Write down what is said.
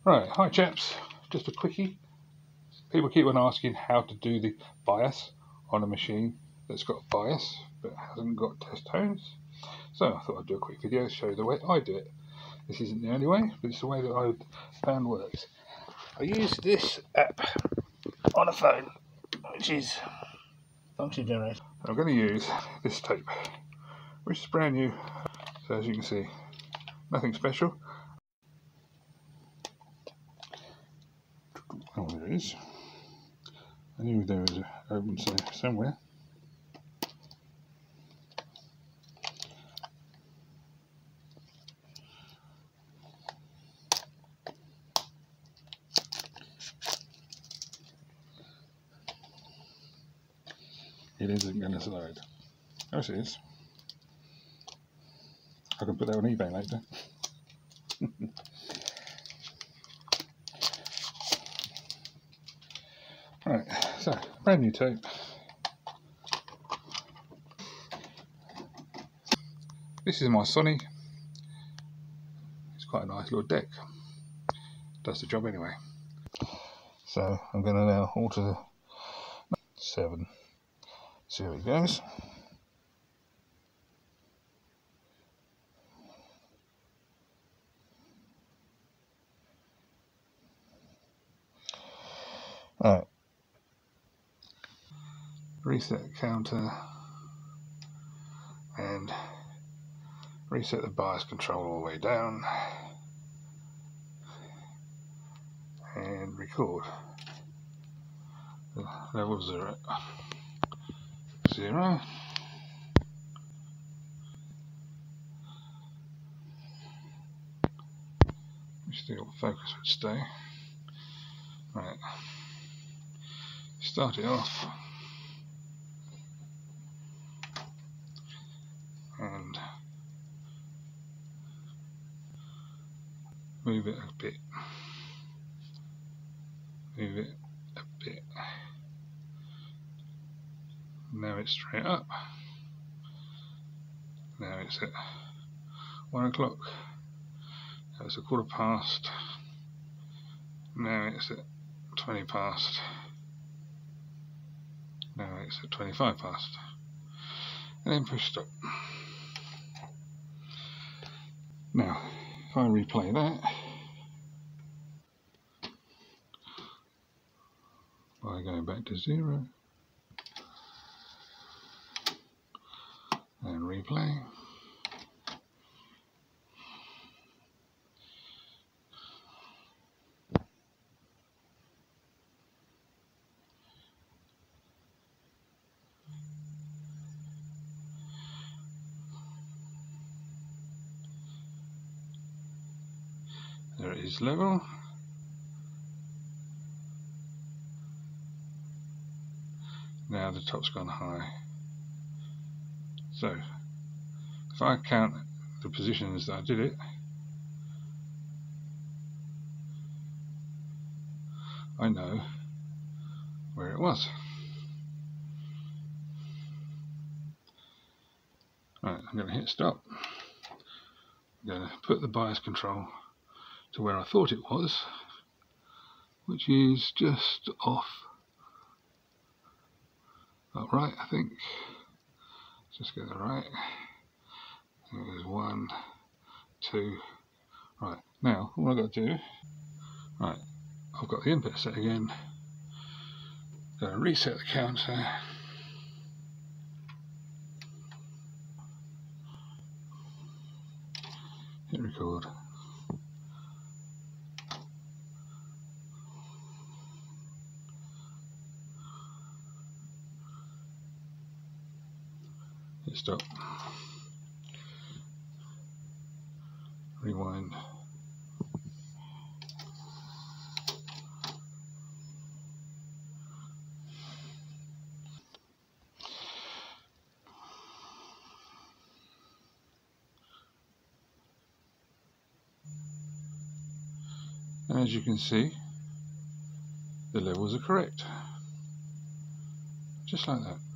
Right, hi chaps, just a quickie. People keep on asking how to do the bias on a machine that's got bias but hasn't got test tones. So I thought I'd do a quick video to show you the way I do it. This isn't the only way, but it's the way that I found works. I use this app on a phone, which is function generator. I'm going to use this tape, which is brand new. So as you can see, nothing special. Oh, there it is. I knew there was an open somewhere. It isn't going to slide. Oh, it is. I can put that on eBay later. Right, so brand new tape. This is my Sony. It's quite a nice little deck. Does the job anyway. So I'm going to now alter the 7. See how it goes. Right. Reset the counter and reset the bias control all the way down and record. The levels are at 0. Still focus would stay. Right. Start it off and move it a bit. Move it a bit. Now it's straight up. Now it's at 1 o'clock. Now it's a 1/4 past. Now it's at 20 past. Now it's at 25 past. And then push stop. Now, if I replay that by going back to 0 and replay. There it is level. Now the top's gone high. So if I count the positions that I did it, I know where it was. Right, I'm going to hit stop. I'm going to put the bias control to where I thought it was, which is just off right, I think. Just get that right. I think there's 1, 2. Right, now all I've got to do, right, I've got the input set again. Going to reset the counter. Hit record. Hit stop. Rewind. And as you can see, the levels are correct. Just like that.